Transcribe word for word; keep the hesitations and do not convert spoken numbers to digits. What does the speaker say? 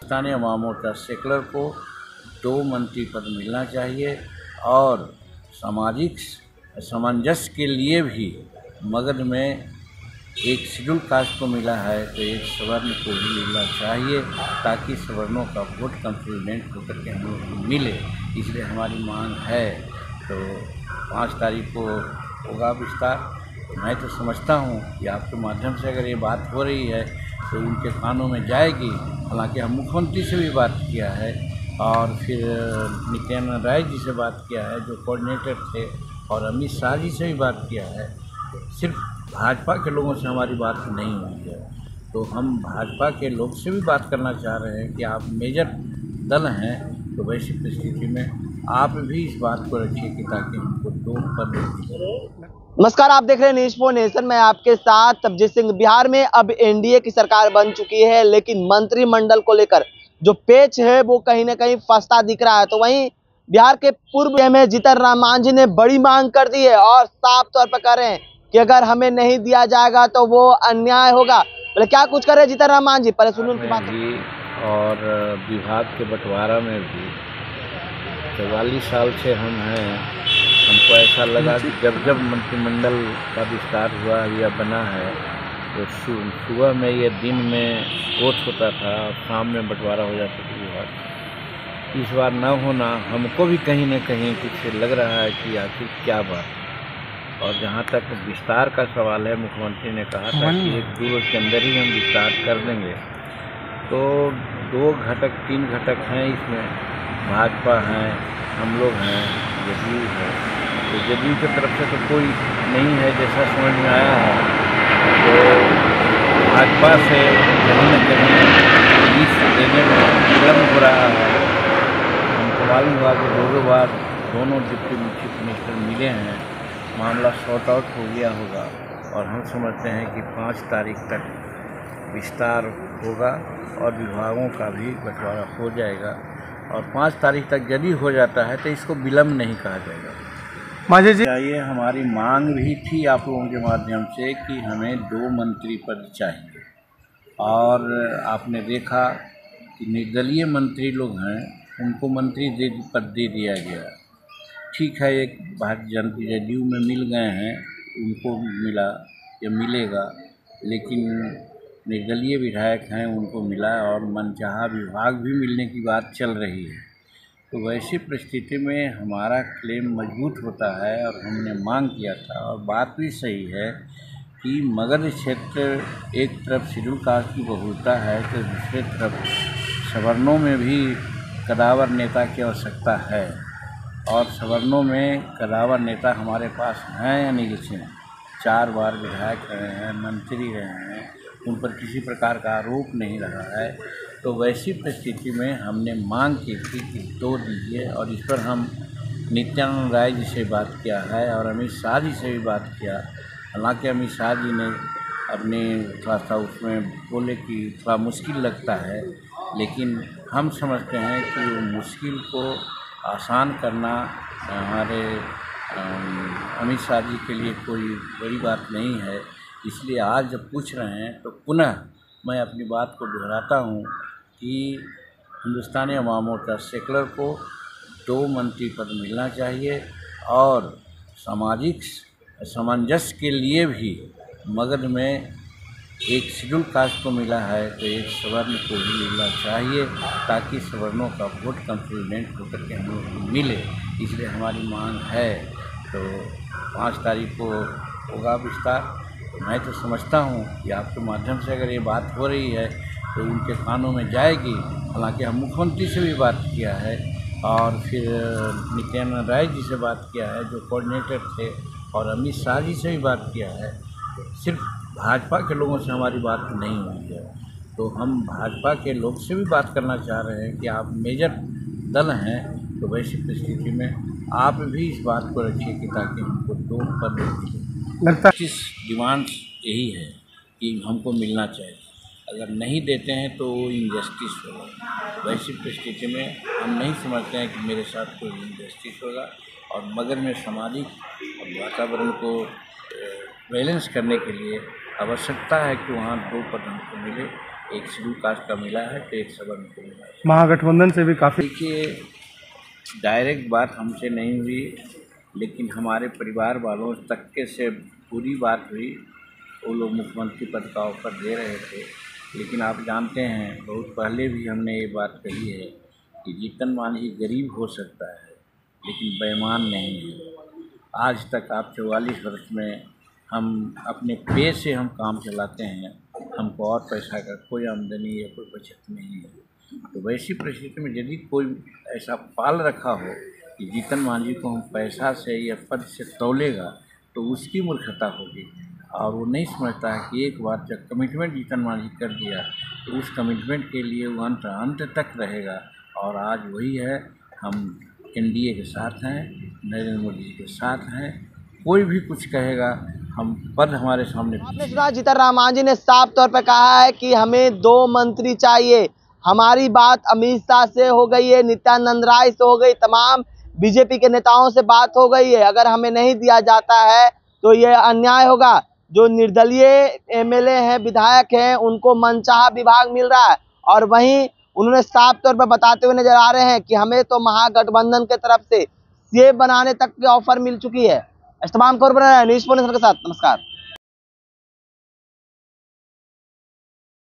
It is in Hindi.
हिंदुस्तानी अवाम मोर्चा सेकुलर को दो मंत्री पद मिलना चाहिए और सामाजिक सामंजस्य के लिए भी मगध में एक शेड्यूल कास्ट को मिला है तो एक सवर्ण को भी मिलना चाहिए ताकि सवर्णों का वोट कंसोलिडेट होकर के हम लोग को मिले। इसलिए हमारी मांग है। तो पाँच तारीख को होगा विस्तार। मैं तो समझता हूँ कि आपके माध्यम से अगर ये बात हो रही है तो उनके कानों में जाएगी। हालांकि हम मुख्यमंत्री से भी बात किया है और फिर नित्यानंद राय जी से बात किया है जो कोऑर्डिनेटर थे, और अमित शाह जी से भी बात किया है। सिर्फ भाजपा के लोगों से हमारी बात नहीं हुई है, तो हम भाजपा के लोग से भी बात करना चाह रहे हैं कि आप मेजर दल हैं, तो वैसी परिस्थिति में आप भी इस बात को रखिए कि ताकि हमको दो पद मिले। नमस्कार, आप देख रहे हैं न्यूज़ फॉर नेशन। मैं आपके साथ तबजीत सिंह। बिहार में अब एनडीए की सरकार बन चुकी है, लेकिन मंत्रिमंडल को लेकर जो पेच है वो कहीं ना कहीं फंसता दिख रहा है। तो वहीं बिहार के पूर्व सीएम जीतन राम मांझी ने बड़ी मांग कर दी है और साफ तौर पर कह रहे हैं कि अगर हमें नहीं दिया जाएगा तो वो अन्याय होगा। बोले क्या कुछ कर रहे हैं जीतन राम मांझी, पहले सुनो उनकी बात। और विभाग के बंटवारा में भी चौवालीस साल से हम हैं। हमको ऐसा लगा कि जब जब मंत्रिमंडल का विस्तार हुआ या बना है तो सुबह में ये दिन में वोट होता था और शाम में बंटवारा हो जाता था विभाग। इस बार न होना हमको भी कहीं न कहीं कुछ लग रहा है कि आखिर क्या बात। और जहाँ तक विस्तार का सवाल है, मुख्यमंत्री ने कहा था कि एक दो वर्ष के अंदर ही हम विस्तार कर देंगे। तो दो घटक तीन घटक हैं इसमें, भाजपा हैं, हम लोग हैं, जदयू है। तो जदयू की तरफ से तो कोई नहीं है जैसा समझ में आया है। तो भाजपा से कहीं न कहीं इस देने में विलम्ब हो रहा है। हमको मालूम हुआ कि दो दो बार दोनों डिप्टी चीफ मिनिस्टर मिले हैं, मामला सॉर्ट आउट हो गया होगा और हम समझते हैं कि पाँच तारीख तक विस्तार होगा और विभागों का भी बंटवारा हो जाएगा। और पाँच तारीख तक यदि हो जाता है तो इसको विलम्ब नहीं कहा जाएगा। मांझी जी, चाहिए हमारी मांग भी थी आप लोगों के माध्यम से कि हमें दो मंत्री पद चाहिए। और आपने देखा कि निर्दलीय मंत्री लोग हैं, उनको मंत्री दे पद दे दिया गया। ठीक है, एक भारतीय जनता जदयू में मिल गए हैं, उनको मिला या मिलेगा, लेकिन निर्दलीय विधायक हैं उनको मिला और मनचाहा विभाग भी मिलने की बात चल रही है। तो वैसी परिस्थिति में हमारा क्लेम मजबूत होता है और हमने मांग किया था। और बात भी सही है कि मगध क्षेत्र एक तरफ शेड्यूल कास्ट की बहुलता है तो दूसरे तरफ सवर्णों में भी कदावर नेता की आवश्यकता है। और सवर्णों में कदावर नेता हमारे पास हैं अनिल सिंह, चार बार विधायक रहे हैं, मंत्री रहे हैं, उन पर किसी प्रकार का आरोप नहीं रहा है। तो वैसी परिस्थिति में हमने मांग की थी कि दो दीजिए। और इस पर हम नित्यानंद राय जी से बात किया है और अमित शाह जी से भी बात किया। हालांकि अमित शाह जी ने अपने थोड़ा सा उसमें बोले कि थोड़ा मुश्किल लगता है, लेकिन हम समझते हैं कि वो मुश्किल को आसान करना हमारे अमित शाह जी के लिए कोई बड़ी बात नहीं है। इसलिए आज जब पूछ रहे हैं तो पुनः मैं अपनी बात को दोहराता हूँ कि हिंदुस्तानी अवाम मोर्चा सेकुलर को दो मंत्री पद मिलना चाहिए और सामाजिक सामंजस्य के लिए भी मगध में एक शेड्यूल कास्ट को मिला है तो एक सवर्ण को भी मिलना चाहिए ताकि सवर्णों का वोट कंसोलिडेट होकर के हम लोग को मिले। इसलिए हमारी मांग है। तो पाँच तारीख को होगा विस्तार। मैं तो समझता हूँ कि आपके माध्यम से अगर ये बात हो रही है तो उनके कानों में जाएगी। हालांकि हम मुख्यमंत्री से भी बात किया है और फिर नित्यानंद राय जी से बात किया है जो कोऑर्डिनेटर थे, और अमित शाह जी से भी बात किया है। सिर्फ भाजपा के लोगों से हमारी बात नहीं हुई है, तो हम भाजपा के लोग से भी बात करना चाह रहे हैं कि आप मेजर दल हैं, तो वैसी परिस्थिति में आप भी इस बात को रखिए कि ताकि हमको दो पद मिले। जिस डिमांड यही है कि हमको मिलना चाहिए। अगर नहीं देते हैं तो इनजस्टिस होगा। वैसी परिस्थिति में हम नहीं समझते हैं कि मेरे साथ कोई इनजस्टिस होगा। और मगध में सामाजिक वातावरण को बैलेंस करने के लिए आवश्यकता है कि वहाँ दो पद हमको मिले। एक शेड्यूल कास्ट का मिला है तो एक सवर्ण को मिला है। महागठबंधन से भी काफ़ी देखिए, डायरेक्ट बात हमसे नहीं हुई, लेकिन हमारे परिवार वालों तक के से पूरी बात हुई। वो लोग मुख्यमंत्री पद का ऑफर दे रहे थे, लेकिन आप जानते हैं बहुत पहले भी हमने ये बात कही है कि जीतन मांझी गरीब हो सकता है लेकिन बेईमान नहीं है। आज तक आप चौवालीस वर्ष में हम अपने पे से हम काम चलाते हैं, हमको और पैसा का कोई आमदनी या कोई बचत नहीं है। तो वैसी परिस्थिति में यदि कोई ऐसा पाल रखा हो कि जीतन मांझी को हम पैसा से या पद से तौलेगा तो उसकी मूर्खता होगी, और वो नहीं समझता है कि एक बार जब कमिटमेंट जीतन मांझी कर दिया तो उस कमिटमेंट के लिए वो अंत अंत तक रहेगा। और आज वही है, हम एनडीए के साथ हैं, नरेंद्र मोदी जी के साथ हैं। कोई भी कुछ कहेगा, हम पद हमारे सामने। आपने सुना जीतन राम मांझी ने साफ तौर पर कहा है कि हमें दो मंत्री चाहिए। हमारी बात अमित शाह से हो गई है, नित्यानंद राय से हो गई, तमाम बीजेपी के नेताओं से बात हो गई है। अगर हमें नहीं दिया जाता है तो ये अन्याय होगा। जो निर्दलीय एमएलए हैं, विधायक हैं, उनको मनचाहा विभाग मिल रहा है, और वहीं उन्होंने साफ तौर पर बताते हुए नजर आ रहे हैं कि हमें तो महागठबंधन के तरफ से सीएम बनाने तक की ऑफर मिल चुकी है। इस तमाम खबर न्यूज़ के साथ नमस्कार।